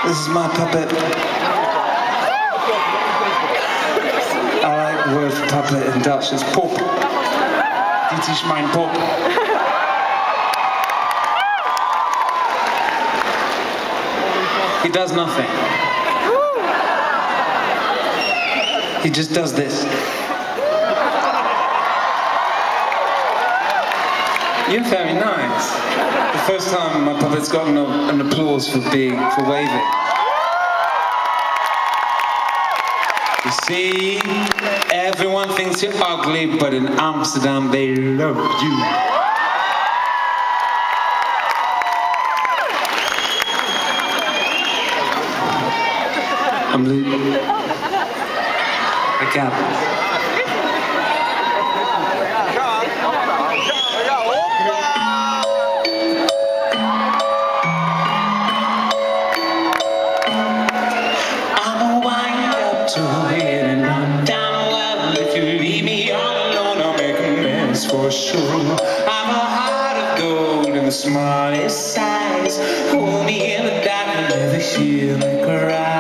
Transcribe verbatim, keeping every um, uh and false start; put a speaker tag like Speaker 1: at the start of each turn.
Speaker 1: This is my puppet. I like the word for puppet in Dutch. It's pop. Dit is mijn pop. He does nothing. He just does this. You're very nice. The first time my puppet's gotten a, an applause for being, for waving. You see, everyone thinks you're ugly, but in Amsterdam they love you. I'm leaving. I can't. For sure, I'm a heart of gold in the smallest size. Hold me in the dark and never hear me cry.